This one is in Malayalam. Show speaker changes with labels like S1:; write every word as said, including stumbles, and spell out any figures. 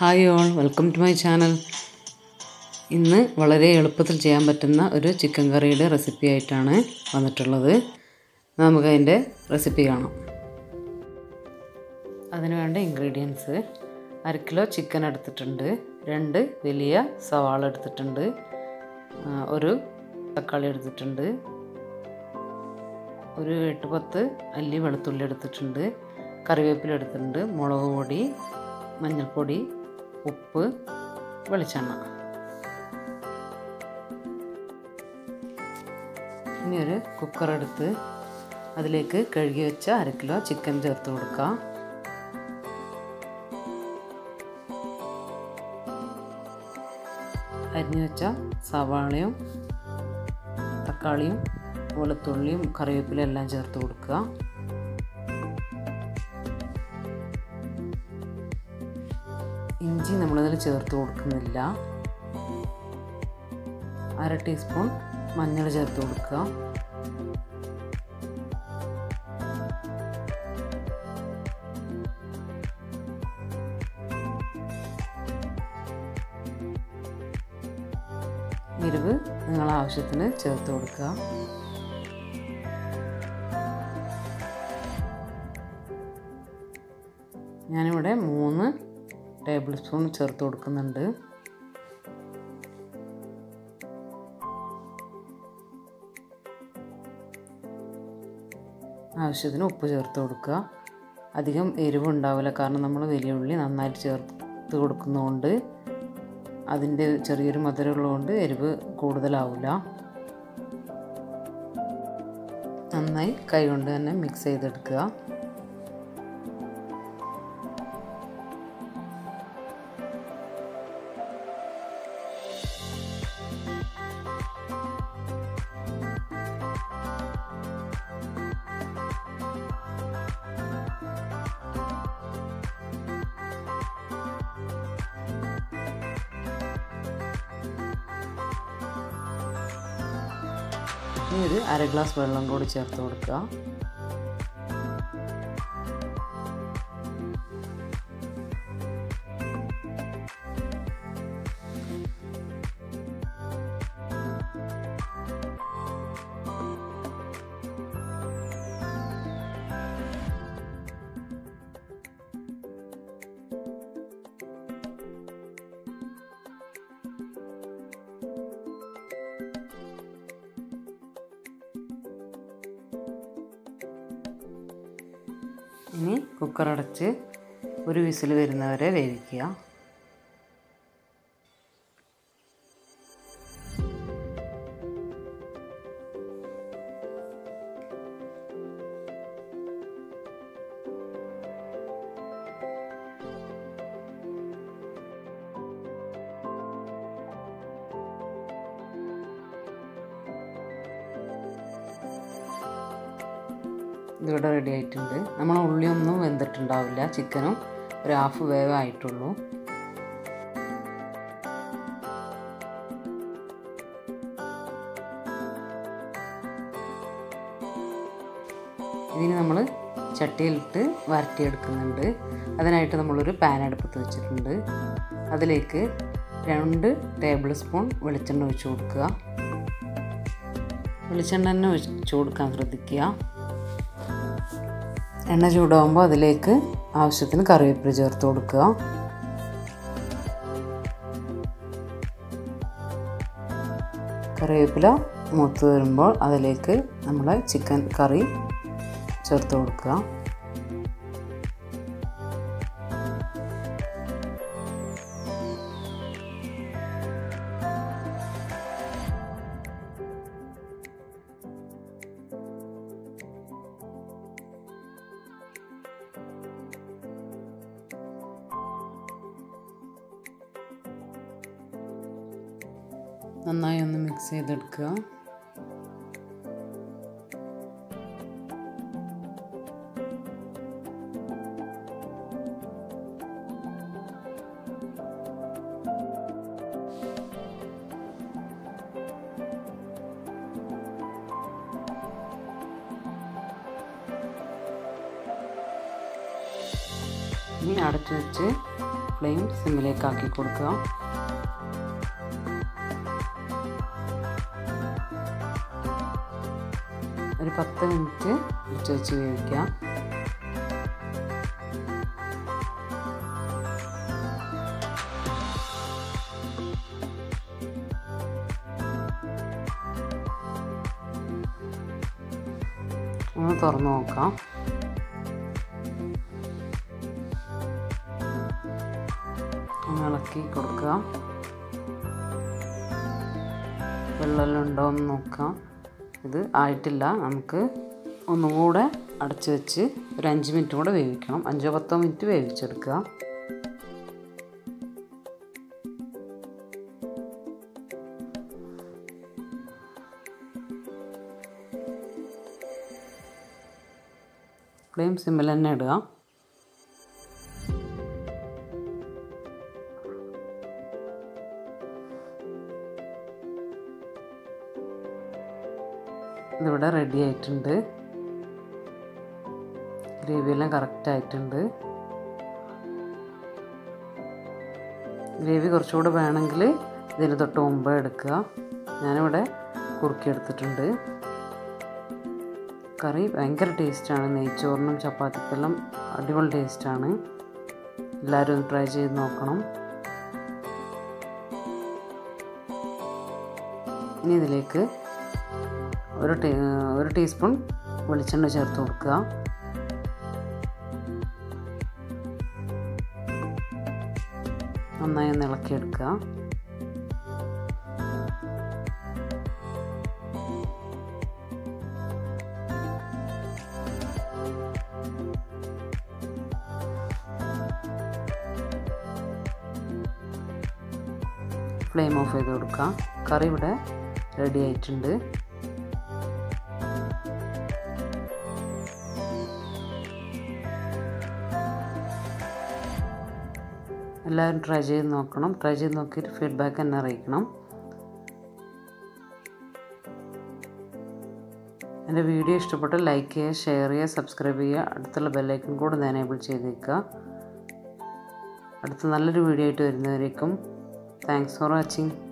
S1: Hi all, welcome to my channel. ഇന്ന് വളരെ എളുപ്പത്തിൽ ചെയ്യാൻ പറ്റുന്ന ഒരു ചിക്കൻ കറിയുടെ റെസിപ്പി ആയിട്ടാണ് വന്നിട്ടുള്ളത്. നമുക്കതിൻ്റെ റെസിപ്പി കാണാം. അതിന് വേണ്ട ഇൻഗ്രീഡിയൻസ്: അര കിലോ ചിക്കൻ എടുത്തിട്ടുണ്ട്, രണ്ട് വലിയ സവാള എടുത്തിട്ടുണ്ട്, ഒരു തക്കാളി എടുത്തിട്ടുണ്ട്, ഒരു എട്ട് പത്ത് അല്ലി വെളുത്തുള്ളി എടുത്തിട്ടുണ്ട്, കറിവേപ്പില എടുത്തിട്ടുണ്ട്, മുളക് പൊടി, മഞ്ഞൾപ്പൊടി, ഉപ്പ്, വെളിച്ചെണ്ണ. ഇനി ഒരു കുക്കർ എടുത്ത് അതിലേക്ക് കഴുകി വെച്ച അര കിലോ ചിക്കൻ ചേർത്ത് കൊടുക്കാം. അരിഞ്ഞു വെച്ച സവാളയും തക്കാളിയും വെളുത്തുള്ളിയും കറിവേപ്പിലയും എല്ലാം ചേർത്ത് കൊടുക്കുക. ഇഞ്ചി നമ്മളിതിൽ ചേർത്ത് കൊടുക്കുന്നില്ല. അര ടീസ്പൂൺ മഞ്ഞൾ ചേർത്ത് കൊടുക്കുക. എരിവ് നിങ്ങളുടെ ആവശ്യത്തിന് ചേർത്ത് കൊടുക്കുക. ഞാനിവിടെ മൂന്ന് ടേബിൾ സ്പൂൺ ചേർത്ത് കൊടുക്കുന്നുണ്ട്. ആവശ്യത്തിന് ഉപ്പ് ചേർത്ത് കൊടുക്കുക. അധികം എരിവ് ഉണ്ടാവില്ല, കാരണം നമ്മൾ വലിയ ഉള്ളി നന്നായിട്ട് ചേർത്ത് കൊടുക്കുന്നതുകൊണ്ട് അതിൻ്റെ ചെറിയൊരു മധുരമുള്ളതുകൊണ്ട് എരിവ് കൂടുതലാവില്ല. നന്നായി കൈകൊണ്ട് തന്നെ മിക്സ് ചെയ്തെടുക്കുക. ഇനി ഒരു അര ഗ്ലാസ് വെള്ളം കൂടി ചേർത്ത് കൊടുക്കുക. ഇനി കുക്കർ അടച്ച് ഒരു വിസിൽ വരുന്നവരെ വേവിക്കുക. ഇതിവിടെ റെഡി ആയിട്ടുണ്ട്. നമ്മൾ ഉള്ളിയൊന്നും വെന്തിട്ടുണ്ടാവില്ല, ചിക്കനും ഒരു ഹാഫ് വേവ് ആയിട്ടുള്ളൂ. ഇതിന് നമ്മൾ ചട്ടിയിലിട്ട് വരട്ടിയെടുക്കുന്നുണ്ട്. അതിനായിട്ട് നമ്മളൊരു പാൻ അടുപ്പത്ത് വെച്ചിട്ടുണ്ട്. അതിലേക്ക് രണ്ട് ടേബിൾ സ്പൂൺ വെളിച്ചെണ്ണ ഒഴിച്ച് കൊടുക്കുക. വെളിച്ചെണ്ണ തന്നെ ഒഴിച്ച് കൊടുക്കാൻ ശ്രദ്ധിക്കുക. എണ്ണ ചൂടാകുമ്പോൾ അതിലേക്ക് ആവശ്യത്തിന് കറിവേപ്പില ചേർത്ത് കൊടുക്കുക. കറിവേപ്പില മൂത്ത് വരുമ്പോൾ അതിലേക്ക് നമ്മൾ ചിക്കൻ കറി ചേർത്ത് കൊടുക്കുക. നന്നായി ഒന്ന് മിക്സ് ചെയ്തെടുക്കുക. ഇനി അടച്ചു വെച്ച് ഫ്ലെയിം സിമ്മിലേക്ക് ആക്കി കൊടുക്കുക. ഒരു പത്ത് മിനിറ്റ് അടച്ച് വെച്ച് വേവിക്കുക. ഒന്ന് തുറന്ന് നോക്കാം. ഒന്ന് ഇളക്കി കൊടുക്കുക. വെള്ളമെല്ലാം ഉണ്ടോ എന്ന് നോക്കാം. ഇത് ആയിട്ടില്ല. നമുക്ക് ഒന്നുകൂടെ അടച്ച് വെച്ച് ഒരു അഞ്ച് മിനിറ്റ് കൂടെ വേവിക്കണം. അഞ്ചോ പത്തോ മിനിറ്റ് വേവിച്ചെടുക്കുക. ഫ്ലെയിം സിമ്മിൽ തന്നെ ഇടുക. ഇതിവിടെ റെഡി ആയിട്ടുണ്ട്. ഗ്രേവിയെല്ലാം കറക്റ്റ് ആയിട്ടുണ്ട്. ഗ്രേവി കുറച്ചുകൂടെ വേണമെങ്കിൽ ഇതിന് തൊട്ട് മുമ്പ് എടുക്കുക. ഞാനിവിടെ കുറുക്കിയെടുത്തിട്ടുണ്ട്. കറി ഭയങ്കര ടേസ്റ്റാണ്. നെയ്ച്ചോറിനും ചപ്പാത്തിക്കെല്ലാം അടിപൊളി ടേസ്റ്റാണ്. എല്ലാവരും ഒന്ന് ട്രൈ ചെയ്ത് നോക്കണം. ഇനി ഇതിലേക്ക് ഒരു ടീ ഒരു ടീസ്പൂൺ വെളിച്ചെണ്ണ ചേർത്ത് കൊടുക്കുക. നന്നായി ഒന്ന് ഇളക്കിയെടുക്കുക. ഫ്ലെയിം ഓഫ് ചെയ്ത് കൊടുക്കുക. കറി ഇവിടെ റെഡി ആയിട്ടുണ്ട്. എല്ലാവരും ട്രൈ ചെയ്ത് നോക്കണം. ട്രൈ ചെയ്ത് നോക്കിയിട്ട് ഫീഡ്ബാക്ക് എന്നെ അറിയിക്കണം. എൻ്റെ വീഡിയോ ഇഷ്ടപ്പെട്ട് ലൈക്ക് ചെയ്യുക, ഷെയർ ചെയ്യുക, സബ്സ്ക്രൈബ് ചെയ്യുക. അടുത്തുള്ള ബെല്ലൈക്കൺ കൂടെ ഒന്ന് എനേബിൾ ചെയ്തേക്കുക. അടുത്ത നല്ലൊരു വീഡിയോ ആയിട്ട് വരുന്നവരേക്കും താങ്ക്സ് ഫോർ വാച്ചിങ്.